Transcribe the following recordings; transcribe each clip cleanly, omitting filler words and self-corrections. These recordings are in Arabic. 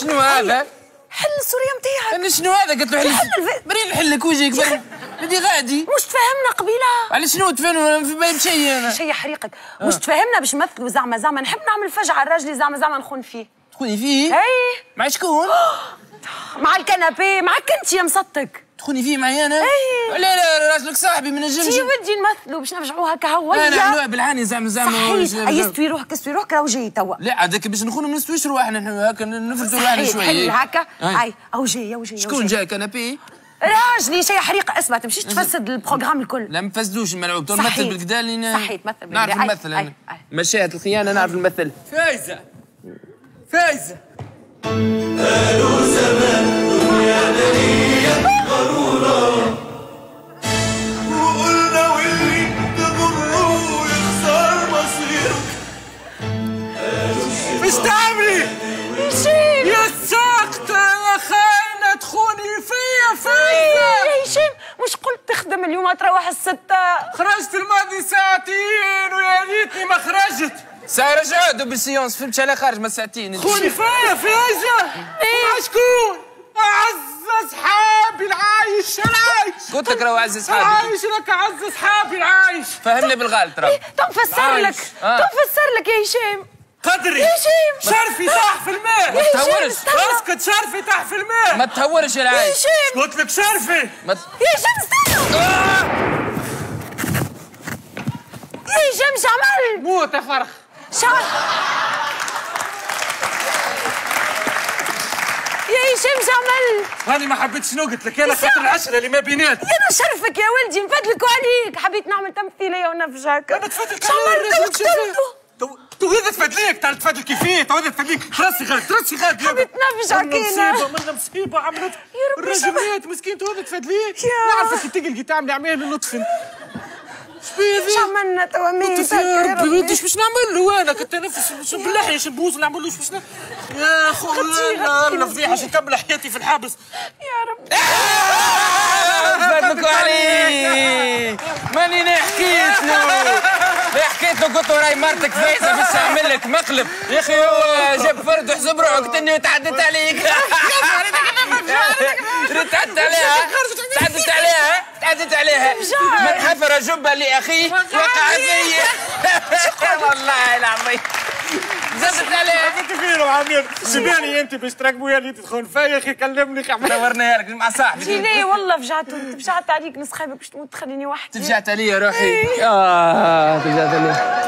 شنو هذا؟ حل السورية نتاعك. انا شنو هذا؟ قلت له حل بري نحلك وجهك بدي غادي. مش تفهمنا قبيله. على شنو تفهمنا؟ في بالي بشيء انا. شي يحرقك. مش تفهمنا باش نمثلوا زعما نحب نعمل فجعة على الراجل زعما نخون فيه. تخوني فيه؟ اي. مع شكون؟ مع الكنبي، معك انت يا مسطك. تخوني فيه معي انا؟ اي. لا راجلك صاحبي من الجنة. تي ودي نمثلوا باش نرجعوا هكا هويا. انا نعملوها بالعاني زعما صحيح. يستوي روحك استوي روحك راهو جاي توا. لا هذاك باش نخونوا ما نستويش روحنا نحن هكا نفرزوا روحنا شويه. حل هكا. هاي او جاي. شكون جاي كنبي؟ راجلي شي حريقه. اسمع تمشيش تفسد البروغرام الكل. لا ما فسدوش الملعوب. تو نمثل بالكدا اللي صحيح تمثل نعرف نمثل انا. مشاهد الخيانه نعرف نمثل. فايزه قالوا زمان دنيا دنيا ضرورة وقلنا واللي تضره يخسر مصيره. مش تعملي هشام يا ساقطة يا خاينة تخوني فيا فايزة. يا هشام مش قلت تخدم اليوم تروح الستة؟ خرجت الماضي ساعتين ويا ريتني ما خرجت. ساعة رجعوا بالسيونس فهمت على خارج ما ساعتين. تخوني فيا فايزة. مع شكون؟ أعز أصحابي العايش. قلت لك راهو اعز اصحابي. العايش لك أعز أصحابي العايش. فهمني بالغلط راه. تنفسر لك يا هشام. قدري هشام شرفي طاح في الماء. ما تهورش. اسكت شرفي طاح في الماء. ما تهورش يا العايش. قلت لك شرفي. ما يا هشام استنى. يا هشام شو عملت؟ موت يا فرخ. يا هشام شو عملت؟ هاني ما حبيتش نقتل لك انا خاطر العشرة اللي ما بيناتنا. انا شرفك يا ولدي نفدلك وعليك. حبيت نعمل تمثيليه ونفجعك. انا تفدلك. شو عملت؟ قتلته. تو هذا تفدلك تعال تفدلك كيفيه. تو هذا تفدلك. راسي غاد حبيت نفجعك انا. مرة مصيبة عملت. يا ربي الراجل مات مسكين. تو هذا تفدلك. يا. نعرفك تقلقي تعملي اعمال لطف. شو عملنا توا ميتك يا ربي وديش باش نعمل له انا كنت نفس باللحية نبوظ نعمل له باش يا خويا انا فضيحة باش نكمل حياتي في الحبس. يا ربي فاتلك عليك. ماني انا حكيت له قلت له راهي مرتك فايزه باش تعمل لك مقلب. يا اخي هو جاب فرد وحسب روحه قلت اني تعدت عليك. تعدت عليها من حفر جبه لاخيه وقع فيه. والله العظيم زدت عليه. كثير وعمير شباني انت باش تركبوا يا اللي تدخل فيا يا اخي كلمني نورناها لك مع صاحبي. جي ليه والله فجعت عليك نسخيبك باش تموت تخليني وحدي. تفجعت عليا روحي. تفجعت عليا.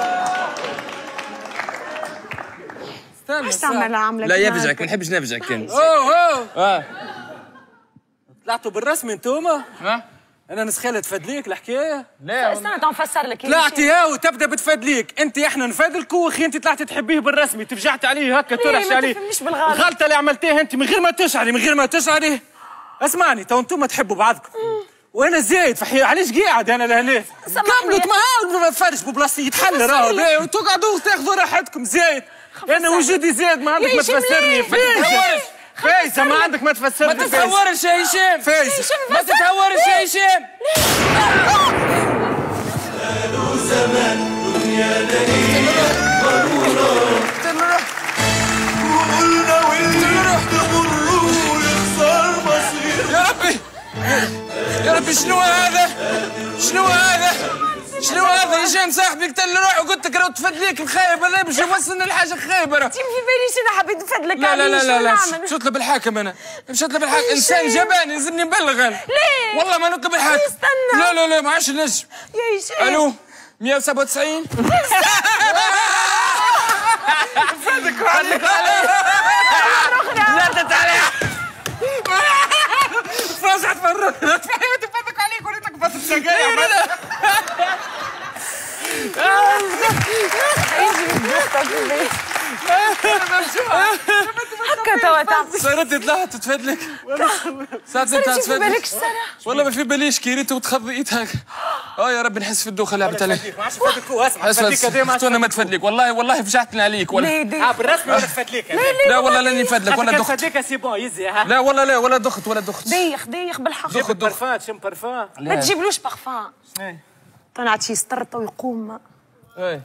ايش تعمل عاملك؟ لا يفجعك ما نحبش نفجعك كان. اوه طلعتوا بالرسمي انتوما؟ انا نسخيلة تفدليك الحكايه؟ لا استنى تنفسر لك. طلعتي هاو تبدا بتفدليك انت احنا نفدلكوا واخي انت طلعتي تحبيه بالرسمي تفجعت عليه هكا ترش عليه. ما تفهمنيش بالغلط. الغلطه اللي عملتيها انت من غير ما تشعري. اسمعني تو انتم تحبوا بعضكم وانا زايد فحي علاش قاعد انا لهنا؟ كملوا ما تفرش ببلاصتي يتحل راهو وتقعدوا تاخذوا راحتكم زايد. انا وجودي زايد ما عندك ما تفسرني. فايزة ما عندك ما تفسرني. ما تتهورش يا هشام. فايزة ما تتهورش يا هشام. قالوا زمان دنيا دنيا ضرورة وقلنا واللي تضره يخسر مصيره. يا ربي شنو هذا هشام صاحبي قتل روحه وقلت لك راه تفدليك الخايب هذا باش يوصلنا لحاجه خايبه راه. ما في باليش انا حبيت نفدلك. لا مشيت له بالحاكم انا. انسان جبان يلزمني نبلغ انا. ليه؟ والله ما نطلب الحاكم. استنى. لا ما عادش نجم. يا هشام. الو 197. فادك وعليك زادت عليها. فازعت مرة فادك عليك وليتك فاتت سجاير. هكا توا تعمل. صارت طلعت تفدلك. ساعات في بالكش سنة. والله ما في باليش كيريت وتخضيت هكا. يا ربي نحس في الدوخه لعبت عليه. ما عادش فادك اسمع انا ما تفدلك والله فجعتني عليك ولا. بالرسمي ولا تفدليك؟ لا والله لاني نفدلك ولا دخت. فادك سي بون يزي ها. لا والله ولا دخت. ديخ بالحق. شم برفان. ما تجيبلوش بارفان. طلعت شي سطرته ويقوم.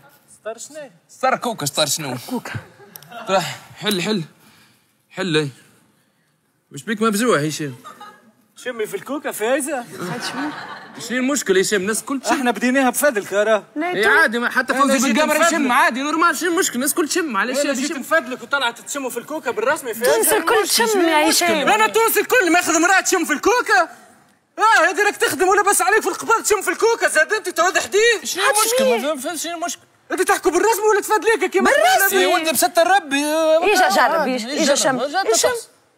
ستار شنو؟ ستار كوكا. ستار شنو؟ كوكا. حل مش بيك مبزوع هشام؟ شمي في الكوكا فايزه. شنو المشكل هشام؟ الناس الكل تشم. احنا بديناها بفضلك يا اي عادي، حتى فوزي بالقمر يشم عادي نورمال. شنو المشكل؟ الناس الكل تشم. معلش انا جيت نفدلك وطلعت تشموا في الكوكا بالرسمي فايزه. تونس الكل تشم يا هشام. انا تونس الكل ماخذ مراه تشم في الكوكا. هذه راك تخدم ولا بس عليك في القبر تشم في الكوكا. زاد انت تعود حديث. شنو المشكل؟ ما فهمتش شنو المشكل. انت تحكوا بالرسمي ولا تفدليك كيما بالرسمي يا ولدي بستر ربي. اجا جرب اجا شم شم.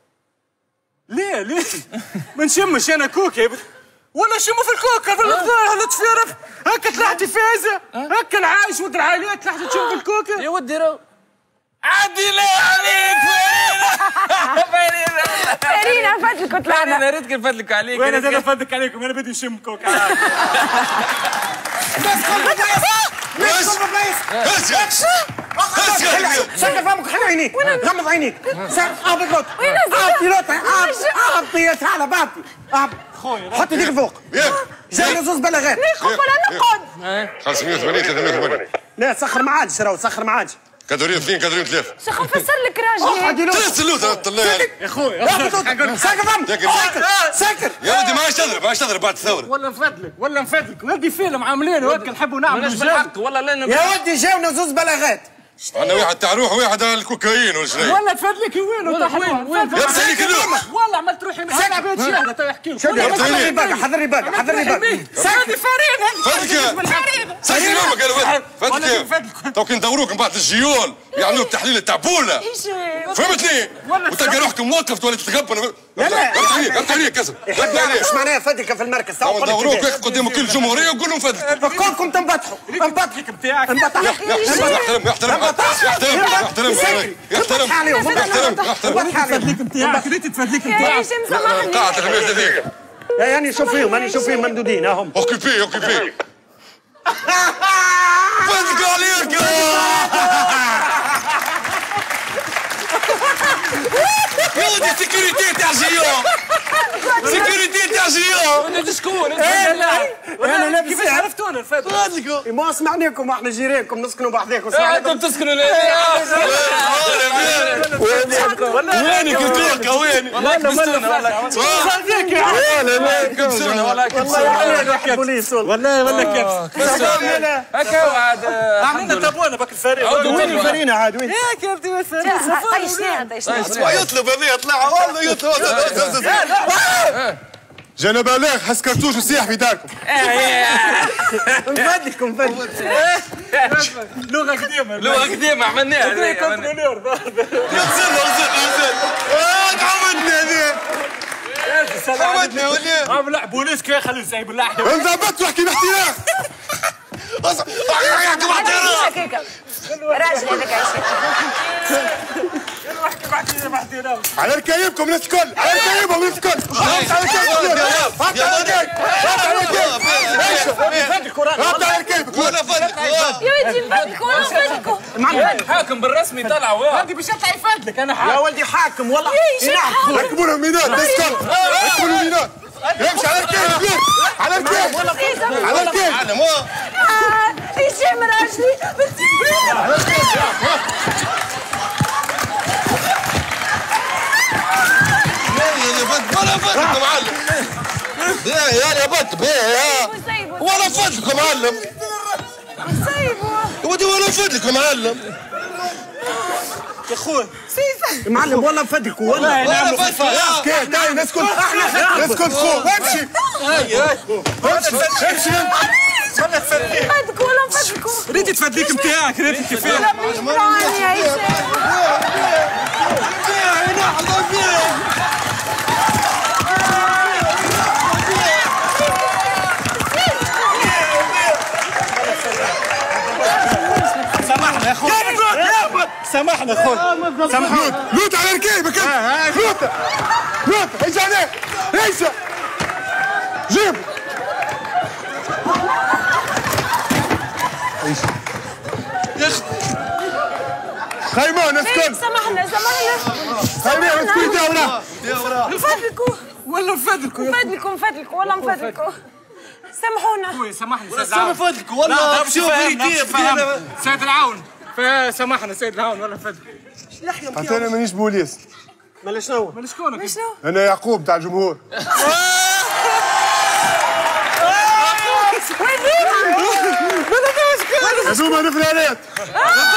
ليه ما نشمش انا كوكا ولا نشموا في الكوكا في الخضار. لطف يا رب هكا طلعتي فايزه. هكا العايش ود العائلات طلعتي تشم في الكوكا. يا ودي رو عادي لا عليك فرينا نفدلك وطلعنا. انا ريتك نفدلك عليك. وانا زاد نفدك عليكم. انا بدي نشم كوكا. سكر فمك خلي عينيك. غمض عينيك. اهبط لوط. اهبطي لوط. اهبطي تعال باطي. خويا حطي ديك فوق. جاي زوز بلاغات. نقف ولا نقعد؟ 580 380. لا سخر ما عادش راهو سخر ما عادش. كادورين 2 كادورين 3. شيخ نفسر لك راجلي. 3 سلوت طلع يا خويا سكر فمك. سكر. يا ودي ما عادش تضرب بعد الثوره. ولا نفدلك ودي فيلم عاملين وهكا نحبوا نعملوا بالحق والله لنا يا ودي جاونا زوز بلاغات. عندنا واحد تاع روح وواحد على الكوكايين ولا شنو؟ ولا تفدلك وين يا سالك اليوم. والله عملت روحي انا بيت شهاده تو يحكي لك. حضرني باقي حضرني باقي. هذه فرينه. فاتك سالك اليوم قالوا فاتك تو كي ندوروك من بعد الجيول يعملوا التحليل التعبوله. فهمتني؟ وتلقى روحك موقف تولي تتقبل. قلت عليك كسب. ايش معناها فدك في المركز؟ ندوروك قدام كل الجمهوريه وقول لهم فدك. كلكم تنبطحوا. انبطحك بتاعك. يحترم خليت تفدلك يا هشام سامحني. قاعد 5 دقيقة. يعني شوف فيهم ممدودين اهم. اوكيبي فدك عليك. يا ولدي سيكوريتي تاع جيون. انت شكون؟ انا لابس. كيفاش عرفتونا الفدلك؟ ما سمعناكم احنا جيرانكم نسكنوا بحذاكم. انتم تسكنوا وينك الكوكا وين؟ والله كبستونا والله بوليس والله كيف هكا وعاد عملنا تابونا باك الفريق. وين الفرينه عاد وين؟ ياك يا ودي الفريق. طيشناها. يطلب هذه يطلع والله يطلب. جانا بلاغ حس كرتوش وسيح في داركم. نفدلكم لغه قديمه عملناها. عودنا ولا لا بوليس كي خلي سايب اللحم. انضبط واحكي باحترام. راجل هذاك عايشين. على ركايبكم الناس الكل. على ركايبهم الناس الكل. يا ودي نفدلكوا. حاكم بالرسمي طلع. هذه باش يطلع يفدلك. انا يا ولدي حاكم والله. ركبوا لهم مينات الناس الكل. ركبوا لهم مينات. يمشي على الكيف. على الكيف. على الكيف. هشام راجلي على الكيف. ولا فدلكم معلم. يا بط ولا فدلكم معلم. ودي ولا فدلكم معلم. يا خويا معلم والله نفدلكوا والله. كيف تعال نسكت. نسكت خوك. امشي. امشي. نفدلكوا ولا نفدلكوا. ريتي تفدليك نتاعك ريتي كيفاه. يا هشام. سامحنا يا اخوي. سامحنا يا اخوي. سامحنا. لوت على ركيبك. لوت اجي عليك. ايش جيب. خيمان اسكت. سامحنا خيمان اسكت يا ولاد. نفدلكوا ولا نفدلكوا والله نفدلكوا. سامحونا. سامحني سيد العون. سامحنا سيد العون ولا فدلك. حتى انا مانيش بوليس. مالا شنو؟ مال شكونك؟ انا يعقوب تاع الجمهور. هذوما الفلانات.